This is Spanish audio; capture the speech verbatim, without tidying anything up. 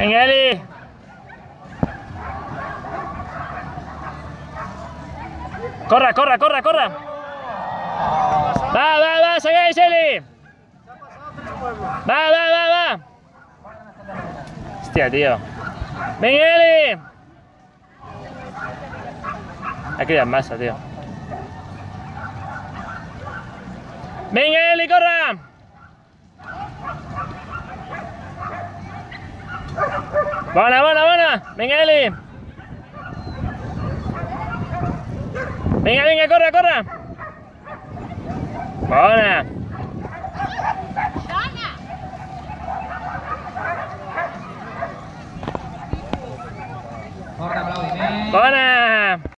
Venga, Eli. Corra, corra, corra, corra. Va, va, va, seguís, Eli. Va, va, va, va. Hostia, tío. Venga, Eli. Hay que ir en masa, tío. Venga, Eli, corra. Buena, buena, buena. Venga, Eli. Venga, venga, corra, corra. Buena. Corre, aplaudiment. Buena.